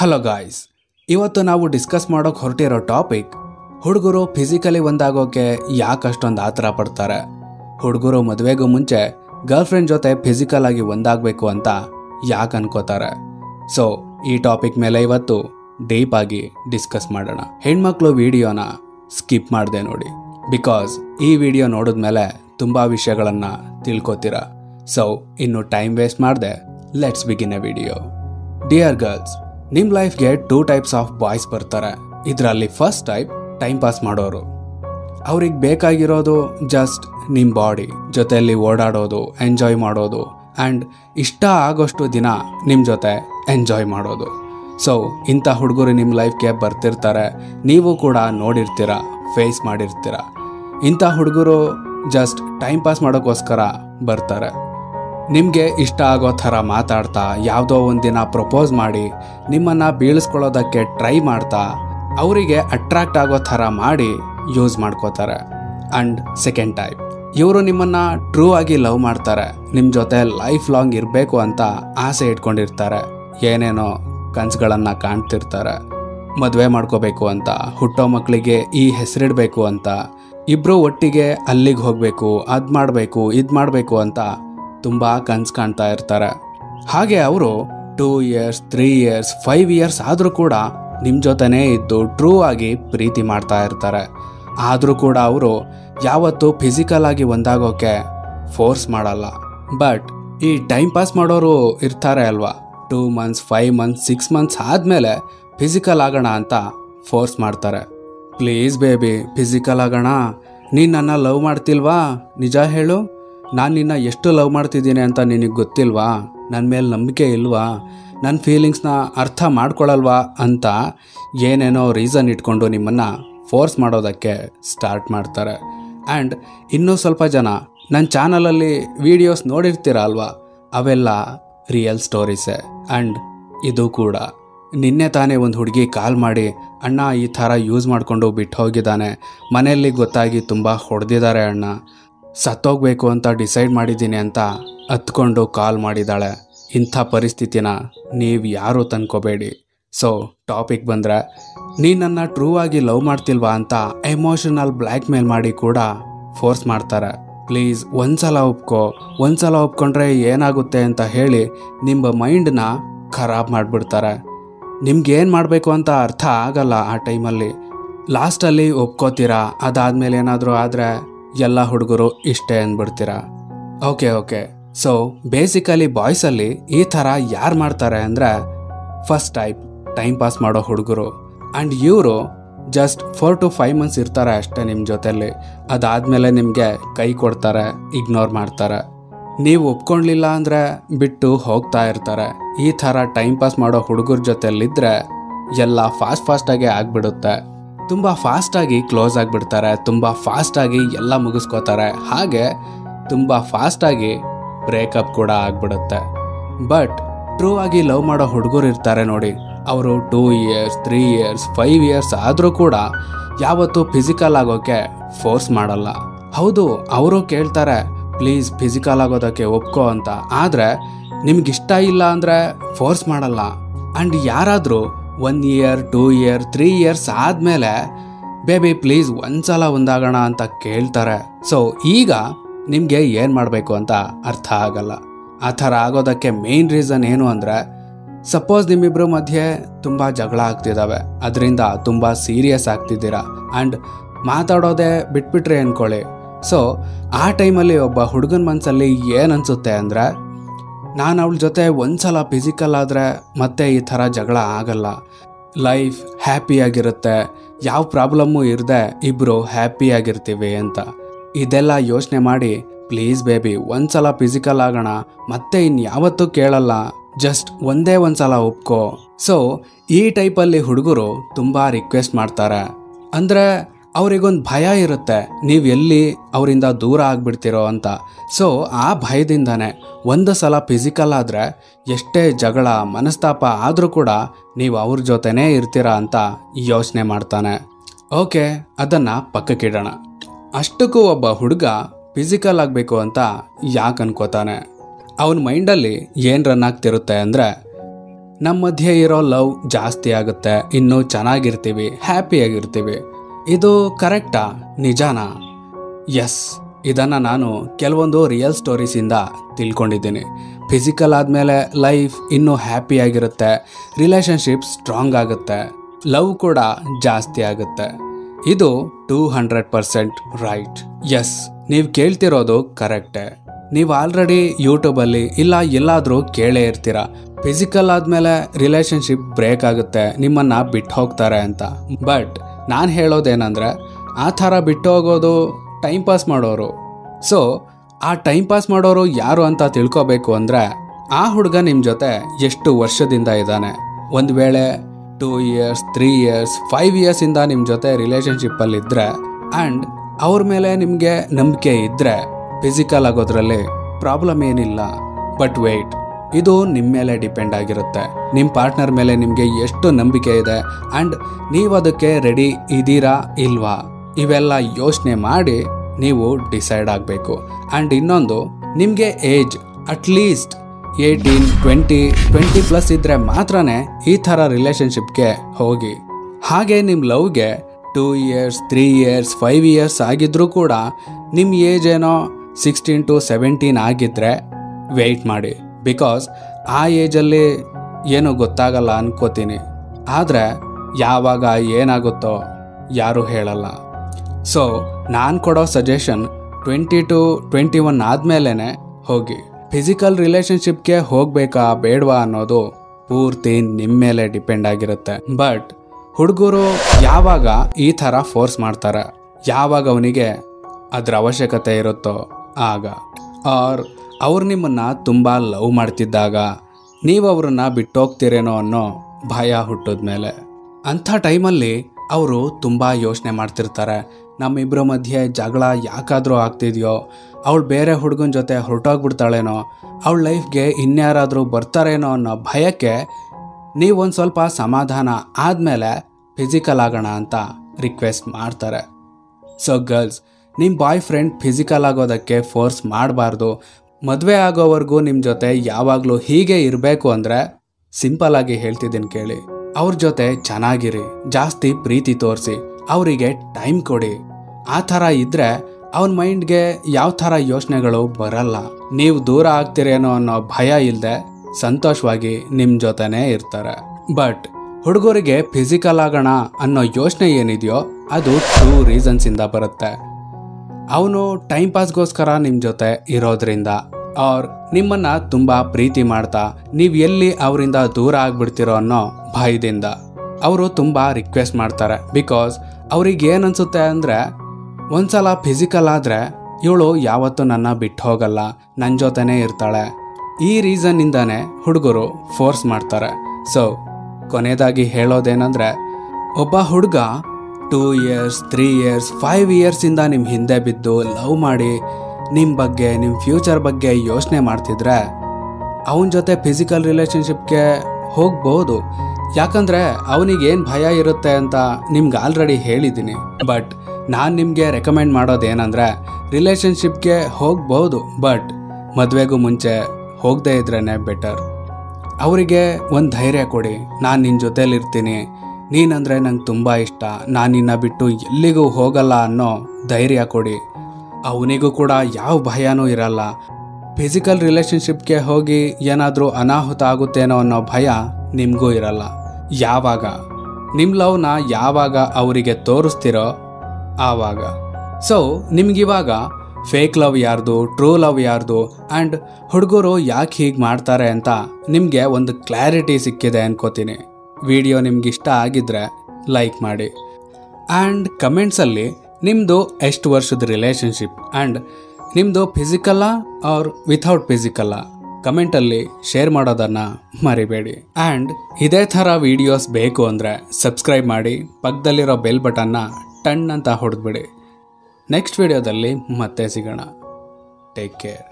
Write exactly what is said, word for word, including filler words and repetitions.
Hello guys, ಇವತ್ತು ನಾವು discuss ಮಾಡೋಕೆ ಹೊರಟಿರೋ ಟಾಪಿಕ್ ಹುಡುಗರು ಫಿಸಿಕಲಿ ಒಂದಾಗೋಕೆ ಯಾಕೆ ಅಷ್ಟೊಂದು ಆತರ ಪಡ್ತಾರೆ. ಹುಡುಗರು ಮದುವೆಗೂ ಮುಂಚೆ ಗರ್ಲ್ ಫ್ರೆಂಡ್ ಜೊತೆ ಫಿಸಿಕಲ್ ಆಗಿ ಒಂದಾಗಬೇಕು ಅಂತ ಯಾಕೆ ಅನ್ಕೋತಾರೆ. ಸೊ ಈ ಟಾಪಿಕ್ ಮೇಲೆ ಇವತ್ತು ಡೀಪ್ ಆಗಿ ಡಿಸ್ಕಸ್ ಮಾಡೋಣ. ಹೆಣ್ಮಕ್ಳು ವಿಡಿಯೋನ ಸ್ಕಿಪ್ ಮಾಡಿದೆ ನೋಡಿ, ಬಿಕಾಸ್ ಈ ವಿಡಿಯೋ ನೋಡಿದ್ಮೇಲೆ ತುಂಬಾ ವಿಷಯಗಳನ್ನ ತಿಳ್ಕೊತೀರ. ಸೊ ಇನ್ನು ಟೈಮ್ ವೇಸ್ಟ್ ಮಾಡದೆ let's begin a video. Dear girls, ನಿಮ್ ಲೈಫ್ಗೆ ಟೂ ಟೈಪ್ಸ್ ಆಫ್ ಬಾಯ್ಸ್ ಬರ್ತಾರೆ. ಇದರಲ್ಲಿ ಫಸ್ಟ್ ಟೈಪ್ ಟೈಮ್ ಪಾಸ್ ಮಾಡೋರು. ಅವ್ರಿಗೆ ಬೇಕಾಗಿರೋದು ಜಸ್ಟ್ ನಿಮ್ ಬಾಡಿ ಜೊತೆಯಲ್ಲಿ ಓಡಾಡೋದು, ಎಂಜಾಯ್ ಮಾಡೋದು ಆ್ಯಂಡ್ ಇಷ್ಟ ಆಗೋಷ್ಟು ದಿನ ನಿಮ್ಮ ಜೊತೆ ಎಂಜಾಯ್ ಮಾಡೋದು. ಸೊ ಇಂಥ ಹುಡುಗರು ನಿಮ್ಮ ಲೈಫ್ಗೆ ಬರ್ತಿರ್ತಾರೆ, ನೀವು ಕೂಡ ನೋಡಿರ್ತೀರ, ಫೇಸ್ ಮಾಡಿರ್ತೀರ. ಇಂಥ ಹುಡುಗರು ಜಸ್ಟ್ ಟೈಮ್ ಪಾಸ್ ಮಾಡೋಕ್ಕೋಸ್ಕರ ಬರ್ತಾರೆ. ನಿಮಗೆ ಇಷ್ಟ ಆಗೋ ಥರ ಮಾತಾಡ್ತಾ ಯಾವುದೋ ಒಂದಿನ ಪ್ರಪೋಸ್ ಮಾಡಿ ನಿಮ್ಮನ್ನು ಬೀಳಿಸ್ಕೊಳ್ಳೋದಕ್ಕೆ ಟ್ರೈ ಮಾಡ್ತಾ ಅವರಿಗೆ ಅಟ್ರಾಕ್ಟ್ ಆಗೋ ಥರ ಮಾಡಿ ಯೂಸ್ ಮಾಡ್ಕೋತಾರೆ. ಆ್ಯಂಡ್ ಸೆಕೆಂಡ್ ಟೈಪ್, ಇವರು ನಿಮ್ಮನ್ನು ಟ್ರೂ ಆಗಿ ಲವ್ ಮಾಡ್ತಾರೆ, ನಿಮ್ಮ ಜೊತೆ ಲೈಫ್ ಲಾಂಗ್ ಇರಬೇಕು ಅಂತ ಆಸೆ ಇಟ್ಕೊಂಡಿರ್ತಾರೆ, ಏನೇನೋ ಕನಸುಗಳನ್ನು ಕಾಣ್ತಿರ್ತಾರೆ. ಮದುವೆ ಮಾಡ್ಕೋಬೇಕು ಅಂತ, ಹುಟ್ಟೋ ಮಕ್ಕಳಿಗೆ ಈ ಹೆಸರಿಡಬೇಕು ಅಂತ, ಇಬ್ಬರು ಒಟ್ಟಿಗೆ ಅಲ್ಲಿಗೆ ಹೋಗಬೇಕು, ಅದು ಮಾಡಬೇಕು, ಇದು ಮಾಡಬೇಕು ಅಂತ ತುಂಬ ಕನಸು ಕಾಣ್ತಾ ಇರ್ತಾರೆ. ಹಾಗೆ ಅವರು two years three years five years ಆದರೂ ಕೂಡ ನಿಮ್ಮ ಜೊತೆನೇ ಇದ್ದು ಟ್ರೂ ಆಗಿ ಪ್ರೀತಿ ಮಾಡ್ತಾ ಇರ್ತಾರೆ. ಆದರೂ ಕೂಡ ಅವರು ಯಾವತ್ತೂ ಫಿಸಿಕಲ್ ಆಗಿ ಒಂದಾಗೋಕೆ ಫೋರ್ಸ್ ಮಾಡಲ್ಲ. ಬಟ್ ಈ ಟೈಮ್ ಪಾಸ್ ಮಾಡೋರು ಇರ್ತಾರೆ ಅಲ್ವಾ, two months five months six months ಆದಮೇಲೆ ಫಿಸಿಕಲ್ ಆಗೋಣ ಅಂತ ಫೋರ್ಸ್ ಮಾಡ್ತಾರೆ. ಪ್ಲೀಸ್ ಬೇಬಿ, ಫಿಸಿಕಲ್ ಆಗೋಣ, ನೀನು ನನ್ನ ಲವ್ ಮಾಡ್ತಿಲ್ವಾ, ನಿಜ ಹೇಳು, ನಾನು ನಿನ್ನ ಎಷ್ಟು ಲವ್ ಮಾಡ್ತಿದ್ದೀನಿ ಅಂತ ನಿನಗೆ ಗೊತ್ತಿಲ್ವಾ, ನನ್ನ ಮೇಲೆ ನಂಬಿಕೆ ಇಲ್ವಾ, ನನ್ನ ಫೀಲಿಂಗ್ಸ್ನ ಅರ್ಥ ಮಾಡ್ಕೊಳ್ಳಲ್ವಾ ಅಂತ ಏನೇನೋ ರೀಸನ್ ಇಟ್ಕೊಂಡು ನಿಮ್ಮನ್ನು ಫೋರ್ಸ್ ಮಾಡೋದಕ್ಕೆ ಸ್ಟಾರ್ಟ್ ಮಾಡ್ತಾರೆ. ಆ್ಯಂಡ್ ಇನ್ನೂ ಸ್ವಲ್ಪ ಜನ ನನ್ನ ಚಾನಲಲ್ಲಿ ವೀಡಿಯೋಸ್ ನೋಡಿರ್ತೀರ ಅಲ್ವಾ, ಅವೆಲ್ಲ ರಿಯಲ್ ಸ್ಟೋರೀಸೇ. ಆ್ಯಂಡ್ ಇದು ಕೂಡ ನಿನ್ನೆ ತಾನೇ ಒಂದು ಹುಡುಗಿ ಕಾಲ್ ಮಾಡಿ, ಅಣ್ಣ ಈ ಥರ ಯೂಸ್ ಮಾಡಿಕೊಂಡು ಬಿಟ್ಟು ಹೋಗಿದ್ದಾನೆ, ಮನೆಯಲ್ಲಿ ಗೊತ್ತಾಗಿ ತುಂಬ ಹೊಡೆದಿದ್ದಾರೆ ಅಣ್ಣ, ಸತ್ತೋಗ್ಬೇಕು ಅಂತ ಡಿಸೈಡ್ ಮಾಡಿದ್ದೀನಿ ಅಂತ ಹತ್ಕೊಂಡು ಕಾಲ್ ಮಾಡಿದ್ದಾಳೆ. ಇಂಥ ಪರಿಸ್ಥಿತಿನ ನೀವು ಯಾರೂ ತಂದ್ಕೋಬೇಡಿ. ಸೊ ಟಾಪಿಕ್ ಬಂದರೆ, ನೀನನ್ನು ಟ್ರೂ ಆಗಿ ಲವ್ ಮಾಡ್ತಿಲ್ವಾ ಅಂತ ಎಮೋಷನಲ್ ಬ್ಲ್ಯಾಕ್ ಮೇಲ್ ಮಾಡಿ ಕೂಡ ಫೋರ್ಸ್ ಮಾಡ್ತಾರೆ. ಪ್ಲೀಸ್ ಒಂದ್ಸಲ ಒಪ್ಕೋ, ಒಂದ್ಸಲ ಒಪ್ಕೊಂಡ್ರೆ ಏನಾಗುತ್ತೆ ಅಂತ ಹೇಳಿ ನಿಮ್ಮ ಮೈಂಡನ್ನ ಖರಾಬ್ ಮಾಡಿಬಿಡ್ತಾರೆ. ನಿಮ್ಗೇನು ಮಾಡಬೇಕು ಅಂತ ಅರ್ಥ ಆಗಲ್ಲ ಆ ಟೈಮಲ್ಲಿ. ಲಾಸ್ಟಲ್ಲಿ ಒಪ್ಕೋತೀರಾ, ಅದಾದಮೇಲೆ ಏನಾದರೂ ಆದರೆ ಎಲ್ಲ ಹುಡುಗರು ಇಷ್ಟೇ ಅಂದ್ಬಿಡ್ತೀರಾ. ಓಕೆ ಓಕೆ ಸೊ ಬೇಸಿಕಲಿ ಬಾಯ್ಸಲ್ಲಿ ಈ ಥರ ಯಾರು ಮಾಡ್ತಾರೆ ಅಂದರೆ, ಫಸ್ಟ್ ಟೈಪ್ ಟೈಮ್ ಪಾಸ್ ಮಾಡೋ ಹುಡುಗರು. ಆ್ಯಂಡ್ ಇವರು just four to five months ಇರ್ತಾರೆ ಅಷ್ಟೇ ನಿಮ್ಮ ಜೊತೆಯಲ್ಲಿ. ಅದಾದಮೇಲೆ ನಿಮಗೆ ಕೈ ಕೊಡ್ತಾರೆ, ಇಗ್ನೋರ್ ಮಾಡ್ತಾರೆ. ನೀವು ಒಪ್ಕೊಳ್ಳಿಲ್ಲ ಅಂದರೆ ಬಿಟ್ಟು ಹೋಗ್ತಾ ಇರ್ತಾರೆ. ಈ ಥರ ಟೈಮ್ ಪಾಸ್ ಮಾಡೋ ಹುಡುಗರ ಜೊತೆಯಲ್ಲಿದ್ದರೆ ಎಲ್ಲ ಫಾಸ್ಟ್ ಫಾಸ್ಟಾಗೆ ಆಗಿಬಿಡುತ್ತೆ. ತುಂಬ ಫಾಸ್ಟಾಗಿ ಕ್ಲೋಸ್ ಆಗಿಬಿಡ್ತಾರೆ, ತುಂಬ ಫಾಸ್ಟಾಗಿ ಎಲ್ಲ ಮುಗಿಸ್ಕೋತಾರೆ, ಹಾಗೆ ತುಂಬ ಫಾಸ್ಟಾಗಿ ಬ್ರೇಕಪ್ ಕೂಡ ಆಗಿಬಿಡುತ್ತೆ. ಬಟ್ ಟ್ರೂ ಆಗಿ ಲವ್ ಮಾಡೋ ಹುಡುಗರು ಇರ್ತಾರೆ ನೋಡಿ, ಅವರು two years three years five years ಆದರೂ ಕೂಡ ಯಾವತ್ತೂ ಫಿಸಿಕಲ್ ಆಗೋಕ್ಕೆ ಫೋರ್ಸ್ ಮಾಡಲ್ಲ. ಹೌದು, ಅವರು ಕೇಳ್ತಾರೆ ಪ್ಲೀಸ್ ಫಿಸಿಕಲ್ ಆಗೋದಕ್ಕೆ ಒಪ್ಕೋ ಅಂತ, ಆದರೆ ನಿಮ್ಗಿಷ್ಟ ಇಲ್ಲ ಅಂದರೆ ಫೋರ್ಸ್ ಮಾಡಲ್ಲ. ಆ್ಯಂಡ್ ಯಾರಾದರೂ one year two year three years ಆದಮೇಲೆ ಬೇಬಿ ಪ್ಲೀಸ್ ಒಂದ್ಸಲ ಒಂದಾಗೋಣ ಅಂತ ಕೇಳ್ತಾರೆ. ಸೊ ಈಗ ನಿಮಗೆ ಏನು ಮಾಡಬೇಕು ಅಂತ ಅರ್ಥ ಆಗಲ್ಲ. ಆ ಥರ ಆಗೋದಕ್ಕೆ ಮೇನ್ ರೀಸನ್ ಏನು ಅಂದರೆ, ಸಪೋಸ್ ನಿಮ್ಮಿಬ್ಬರ ಮಧ್ಯೆ ತುಂಬ ಜಗಳ ಆಗ್ತಿದ್ದಾವೆ, ಅದರಿಂದ ತುಂಬ ಸೀರಿಯಸ್ ಆಗ್ತಿದ್ದೀರಾ ಆ್ಯಂಡ್ ಮಾತಾಡೋದೇ ಬಿಟ್ಬಿಟ್ರೆ ಅಂದ್ಕೊಳ್ಳಿ. ಸೊ ಆ ಟೈಮಲ್ಲಿ ಒಬ್ಬ ಹುಡುಗನ ಮನಸ್ಸಲ್ಲಿ ಏನು ಅನಿಸುತ್ತೆ ಅಂದರೆ, ನಾನು ಅವಳ ಜೊತೆ ಒಂದ್ಸಲ ಫಿಸಿಕಲ್ ಆದರೆ ಮತ್ತೆ ಈ ಥರ ಜಗಳ ಆಗಲ್ಲ, ಲೈಫ್ ಹ್ಯಾಪಿಯಾಗಿರುತ್ತೆ, ಯಾವ ಪ್ರಾಬ್ಲಮ್ಮು ಇರದೆ ಇಬ್ಬರು ಹ್ಯಾಪಿಯಾಗಿರ್ತೀವಿ ಅಂತ. ಇದೆಲ್ಲ ಯೋಚನೆ ಮಾಡಿ ಪ್ಲೀಸ್ ಬೇಬಿ ಒಂದ್ಸಲ ಫಿಸಿಕಲ್ ಆಗೋಣ, ಮತ್ತೆ ಇನ್ಯಾವತ್ತೂ ಕೇಳಲ್ಲ, ಜಸ್ಟ್ ಒಂದೇ ಒಂದ್ಸಲ ಒಪ್ಕೋ. ಸೊ ಈ ಟೈಪಲ್ಲಿ ಹುಡುಗರು ತುಂಬ ರಿಕ್ವೆಸ್ಟ್ ಮಾಡ್ತಾರೆ. ಅಂದರೆ ಅವರಿಗೊಂದು ಭಯ ಇರುತ್ತೆ, ನೀವು ಎಲ್ಲಿ ಅವರಿಂದ ದೂರ ಆಗಿಬಿಡ್ತೀರೋ ಅಂತ. ಸೊ ಆ ಭಯದಿಂದನೇ ಒಂದು ಸಲ ಫಿಸಿಕಲ್ ಆದರೆ ಎಷ್ಟೇ ಜಗಳ ಮನಸ್ತಾಪ ಆದರೂ ಕೂಡ ನೀವು ಅವ್ರ ಜೊತೆನೇ ಇರ್ತೀರಾ ಅಂತ ಯೋಚನೆ ಮಾಡ್ತಾನೆ. ಓಕೆ, ಅದನ್ನು ಪಕ್ಕಕ್ಕಿಡೋಣ. ಅಷ್ಟಕ್ಕೂ ಒಬ್ಬ ಹುಡುಗ ಫಿಸಿಕಲ್ ಆಗಬೇಕು ಅಂತ ಯಾಕೆ ಅನ್ಕೋತಾನೆ? ಅವನ ಮೈಂಡಲ್ಲಿ ಏನು ರನ್ ಆಗ್ತಿರುತ್ತೆ ಅಂದರೆ, ನಮ್ಮ ಮಧ್ಯೆ ಇರೋ ಲವ್ ಜಾಸ್ತಿ ಆಗುತ್ತೆ, ಇನ್ನೂ ಚೆನ್ನಾಗಿರ್ತೀವಿ, ಹ್ಯಾಪಿಯಾಗಿರ್ತೀವಿ. ಇದು ಕರೆಕ್ಟಾ? ನಿಜಾನಾ? ಎಸ್, ಇದನ್ನು ನಾನು ಕೆಲವೊಂದು ರಿಯಲ್ ಸ್ಟೋರೀಸಿಂದ ತಿಳ್ಕೊಂಡಿದ್ದೀನಿ. ಫಿಸಿಕಲ್ ಆದಮೇಲೆ ಲೈಫ್ ಇನ್ನೂ ಹ್ಯಾಪಿಯಾಗಿರುತ್ತೆ, ರಿಲೇಷನ್ಶಿಪ್ ಸ್ಟ್ರಾಂಗ್ ಆಗುತ್ತೆ, ಲವ್ ಕೂಡ ಜಾಸ್ತಿ ಆಗುತ್ತೆ. ಇದು two hundred percent right. Yes, ನೀವು ಕೇಳ್ತಿರೋದು ಕರೆಕ್ಟೇ. ನೀವು ಆಲ್ರೆಡಿ ಯೂಟ್ಯೂಬಲ್ಲಿ ಇಲ್ಲ ಎಲ್ಲಾದರೂ ಕೇಳೇ ಇರ್ತೀರ, ಫಿಸಿಕಲ್ ಆದಮೇಲೆ ರಿಲೇಷನ್ಶಿಪ್ ಬ್ರೇಕ್ ಆಗುತ್ತೆ, ನಿಮ್ಮನ್ನು ಬಿಟ್ಟು ಹೋಗ್ತಾರೆ ಅಂತ. ಬಟ್ ನಾನು ಹೇಳೋದೇನೆಂದರೆ, ಆ ಥರ ಬಿಟ್ಟು ಹೋಗೋದು ಟೈಮ್ ಪಾಸ್ ಮಾಡೋರು. ಸೊ ಆ ಟೈಮ್ ಪಾಸ್ ಮಾಡೋರು ಯಾರು ಅಂತ ತಿಳ್ಕೊಬೇಕು ಅಂದರೆ, ಆ ಹುಡುಗ ನಿಮ್ಮ ಜೊತೆ ಎಷ್ಟು ವರ್ಷದಿಂದ ಇದ್ದಾನೆ. ಒಂದು ವೇಳೆ two years three years five ಇಯರ್ಸಿಂದ ನಿಮ್ಮ ಜೊತೆ ರಿಲೇಷನ್ಶಿಪ್ಪಲ್ಲಿದ್ದರೆ ಆ್ಯಂಡ್ ಅವ್ರ ಮೇಲೆ ನಿಮಗೆ ನಂಬಿಕೆ ಇದ್ದರೆ ಫಿಸಿಕಲ್ ಆಗೋದ್ರಲ್ಲಿ ಪ್ರಾಬ್ಲಮ್ ಏನಿಲ್ಲ. ಬಟ್ ವೆಯ್ಟ್, ಇದು ನಿಮ್ಮ ಮೇಲೆ ಡಿಪೆಂಡ್ ಆಗಿರುತ್ತೆ. ನಿಮ್ಮ ಪಾರ್ಟ್ನರ್ ಮೇಲೆ ನಿಮಗೆ ಎಷ್ಟು ನಂಬಿಕೆ ಇದೆ ಆ್ಯಂಡ್ ನೀವು ಅದಕ್ಕೆ ರೆಡಿ ಇದ್ದೀರಾ ಇಲ್ವಾ, ಇವೆಲ್ಲ ಯೋಚನೆ ಮಾಡಿ ನೀವು ಡಿಸೈಡ್ ಆಗಬೇಕು. ಆ್ಯಂಡ್ ಇನ್ನೊಂದು, ನಿಮಗೆ age at least eighteen twenty twenty plus ಇದ್ದರೆ ಮಾತ್ರನೇ ಈ ಥರ ರಿಲೇಷನ್ಶಿಪ್ಗೆ ಹೋಗಿ. ಹಾಗೆ ನಿಮ್ಮ ಲವ್ಗೆ two years three years five years ಆಗಿದ್ರೂ ಕೂಡ ನಿಮ್ಮ ಏಜ್ ಏನೋ ಸಿಕ್ಸ್ಟೀನ್ ಟು ಸೆವೆಂಟೀನ್ ಆಗಿದ್ದರೆ ವೆಯ್ಟ್ ಮಾಡಿ. ಬಿಕಾಸ್ ಆ ಏಜಲ್ಲಿ ಏನೂ ಗೊತ್ತಾಗಲ್ಲ ಅನ್ಕೋತೀನಿ, ಆದರೆ ಯಾವಾಗ ಏನಾಗುತ್ತೋ ಯಾರೂ ಹೇಳಲ್ಲ. ಸೊ ನಾನು ಕೊಡೋ suggestion twenty two twenty one ಆದಮೇಲೆ ಹೋಗಿ. ಫಿಸಿಕಲ್ ರಿಲೇಷನ್ಶಿಪ್ಗೆ ಹೋಗಬೇಕಾ ಬೇಡವಾ ಅನ್ನೋದು ಪೂರ್ತಿ ನಿಮ್ಮ ಮೇಲೆ ಡಿಪೆಂಡ್ ಆಗಿರುತ್ತೆ. ಬಟ್ ಹುಡುಗರು ಯಾವಾಗ ಈ ಥರ ಫೋರ್ಸ್ ಮಾಡ್ತಾರೆ, ಯಾವಾಗ ಅವನಿಗೆ ಅದರ ಅವಶ್ಯಕತೆ ಇರುತ್ತೋ ಆಗ, ಆರ್ ಅವ್ರು ನಿಮ್ಮನ್ನು ತುಂಬ ಲವ್ ಮಾಡ್ತಿದ್ದಾಗ ನೀವು ಅವ್ರನ್ನ ಬಿಟ್ಟೋಗ್ತೀರೇನೋ ಅನ್ನೋ ಭಯ ಹುಟ್ಟಿದ್ಮೇಲೆ, ಅಂಥ ಟೈಮಲ್ಲಿ ಅವರು ತುಂಬ ಯೋಚನೆ ಮಾಡ್ತಿರ್ತಾರೆ. ನಮ್ಮಿಬ್ಬರ ಮಧ್ಯೆ ಜಗಳ ಯಾಕಾದರೂ ಆಗ್ತಿದೆಯೋ, ಅವಳು ಬೇರೆ ಹುಡುಗನ ಜೊತೆ ಹೊರಟೋಗ್ಬಿಡ್ತಾಳೇನೋ, ಅವಳ ಲೈಫ್ಗೆ ಇನ್ಯಾರಾದರೂ ಬರ್ತಾರೇನೋ ಅನ್ನೋ ಭಯಕ್ಕೆ ನೀವೊಂದು ಸ್ವಲ್ಪ ಸಮಾಧಾನ ಆದಮೇಲೆ ಫಿಸಿಕಲ್ ಆಗೋಣ ಅಂತ ರಿಕ್ವೆಸ್ಟ್ ಮಾಡ್ತಾರೆ. ಸೊ ಗರ್ಲ್ಸ್, ನಿಮ್ಮ ಬಾಯ್ ಫ್ರೆಂಡ್ ಫಿಸಿಕಲ್ ಆಗೋದಕ್ಕೆ ಫೋರ್ಸ್ ಮಾಡಬಾರ್ದು. ಮದುವೆ ಆಗೋವರೆಗೂ ನಿಮ್ಮ ಜೊತೆ ಯಾವಾಗಲೂ ಹೀಗೆ ಇರಬೇಕು ಅಂದರೆ ಸಿಂಪಲ್ಲಾಗಿ ಹೇಳ್ತಿದ್ದೀನಿ ಕೇಳಿ. ಅವ್ರ ಜೊತೆ ಚೆನ್ನಾಗಿರಿ, ಜಾಸ್ತಿ ಪ್ರೀತಿ ತೋರಿಸಿ, ಅವರಿಗೆ ಟೈಮ್ ಕೊಡಿ. ಆ ಥರ ಇದ್ದರೆ ಅವನ ಮೈಂಡ್ಗೆ ಯಾವ ಥರ ಯೋಚನೆಗಳು ಬರಲ್ಲ. ನೀವು ದೂರ ಆಗ್ತೀರೇನೋ ಅನ್ನೋ ಭಯ ಇಲ್ಲದೆ ಸಂತೋಷವಾಗಿ ನಿಮ್ಮ ಜೊತೆನೇ ಇರ್ತಾರೆ. ಬಟ್ ಹುಡುಗರಿಗೆ ಫಿಸಿಕಲ್ ಆಗೋಣ ಅನ್ನೋ ಯೋಚನೆ ಏನಿದೆಯೋ ಅದು ಟೂ ರೀಸನ್ಸಿಂದ ಬರುತ್ತೆ. ಅವನು ಟೈಮ್ ಪಾಸ್ಗೋಸ್ಕರ ನಿಮ್ಮ ಜೊತೆ ಇರೋದ್ರಿಂದ, ಅವ್ರು ನಿಮ್ಮನ್ನು ತುಂಬ ಪ್ರೀತಿ ಮಾಡ್ತಾ ನೀವು ಎಲ್ಲಿ ಅವರಿಂದ ದೂರ ಆಗಿಬಿಡ್ತೀರೋ ಅನ್ನೋ ಭಯದಿಂದ ಅವರು ತುಂಬ ರಿಕ್ವೆಸ್ಟ್ ಮಾಡ್ತಾರೆ. ಬಿಕಾಸ್ ಅವ್ರಿಗೆ ಏನು ಅನಿಸುತ್ತೆ ಅಂದರೆ, ಒಂದ್ಸಲ ಫಿಸಿಕಲ್ ಆದರೆ ಇವಳು ಯಾವತ್ತೂ ನನ್ನ ಬಿಟ್ಟು ಹೋಗಲ್ಲ, ನನ್ನ ಜೊತೆನೇ ಇರ್ತಾಳೆ. ಈ ರೀಸನ್ನಿಂದಾನೇ ಹುಡುಗರು ಫೋರ್ಸ್ ಮಾಡ್ತಾರೆ. ಸೊ ಕೊನೆಯದಾಗಿ ಹೇಳೋದೇನೆಂದರೆ, ಒಬ್ಬ ಹುಡುಗ two years three years five ಇಯರ್ಸಿಂದ ನಿಮ್ಮ ಹಿಂದೆ ಬಿದ್ದು ಲವ್ ಮಾಡಿ ನಿಮ್ಮ ಬಗ್ಗೆ ನಿಮ್ಮ ಫ್ಯೂಚರ್ ಬಗ್ಗೆ ಯೋಚನೆ ಮಾಡ್ತಿದ್ರೆ ಅವನ ಜೊತೆ ಫಿಸಿಕಲ್ ರಿಲೇಷನ್ಶಿಪ್ಗೆ ಹೋಗ್ಬೋದು. ಯಾಕಂದರೆ ಅವನಿಗೇನು ಭಯ ಇರುತ್ತೆ ಅಂತ ನಿಮ್ಗೆ ಆಲ್ರೆಡಿ ಹೇಳಿದ್ದೀನಿ. ಬಟ್ ನಾನು ನಿಮಗೆ ರೆಕಮೆಂಡ್ ಮಾಡೋದೇನೆಂದರೆ, ರಿಲೇಷನ್ಶಿಪ್ಗೆ ಹೋಗ್ಬೋದು, ಬಟ್ ಮದುವೆಗೂ ಮುಂಚೆ ಹೋಗದೇ ಇದ್ರೇ ಬೆಟರ್. ಅವರಿಗೆ ಒಂದು ಧೈರ್ಯ ಕೊಡಿ, ನಾನು ನಿನ್ನ ಜೊತೇಲಿರ್ತೀನಿ, ನೀನಂದರೆ ನಂಗೆ ತುಂಬ ಇಷ್ಟ, ನಾನು ನಿನ್ನ ಬಿಟ್ಟು ಎಲ್ಲಿಗೂ ಹೋಗಲ್ಲ ಅನ್ನೋ ಧೈರ್ಯ ಕೊಡಿ. ಅವನಿಗೂ ಕೂಡ ಯಾವ ಭಯನೂ ಇರಲ್ಲ. ಫಿಸಿಕಲ್ ರಿಲೇಷನ್ಶಿಪ್ಗೆ ಹೋಗಿ ಏನಾದರೂ ಅನಾಹುತ ಆಗುತ್ತೇನೋ ಅನ್ನೋ ಭಯ ನಿಮಗೂ ಇರಲ್ಲ. ಯಾವಾಗ ನಿಮ್ಮ ಲವ್ನ ಯಾವಾಗ ಅವರಿಗೆ ತೋರಿಸ್ತಿರೋ ಆವಾಗ. ಸೊ ನಿಮಗಿವಾಗ ಫೇಕ್ ಲವ್ ಯಾರ್ದು, ಟ್ರೂ ಲವ್ ಯಾರ್ದು ಆ್ಯಂಡ್ ಹುಡುಗರು ಯಾಕೆ ಹೀಗೆ ಮಾಡ್ತಾರೆ ಅಂತ ನಿಮಗೆ ಒಂದು ಕ್ಲಾರಿಟಿ ಸಿಕ್ಕಿದೆ ಅನ್ಕೋತೀನಿ. ವಿಡಿಯೋ ನಿಮ್ಗೆ ಇಷ್ಟ ಆಗಿದ್ರೆ ಲೈಕ್ ಮಾಡಿ ಆ್ಯಂಡ್ ಕಮೆಂಟ್ಸಲ್ಲಿ ನಿಮ್ಮದು ಎಷ್ಟು ವರ್ಷದ ರಿಲೇಷನ್ಶಿಪ್ ಆ್ಯಂಡ್ ನಿಮ್ಮದು ಫಿಸಿಕಲ್ಲ ಆರ್ ವಿಥೌಟ್ ಫಿಸಿಕಲ್ಲ ಕಮೆಂಟಲ್ಲಿ ಶೇರ್ ಮಾಡೋದನ್ನು ಮರಿಬೇಡಿ. ಆ್ಯಂಡ್ ಇದೇ ಥರ ವೀಡಿಯೋಸ್ ಬೇಕು ಅಂದರೆ ಸಬ್ಸ್ಕ್ರೈಬ್ ಮಾಡಿ, ಪಕ್ಕದಲ್ಲಿರೋ ಬೆಲ್ ಬಟನ್ನ ಟನ್ ಅಂತ ಹೊಡೆದ್ಬಿಡಿ. ನೆಕ್ಸ್ಟ್ ವಿಡಿಯೋದಲ್ಲಿ ಮತ್ತೆ ಸಿಗೋಣ. Take care.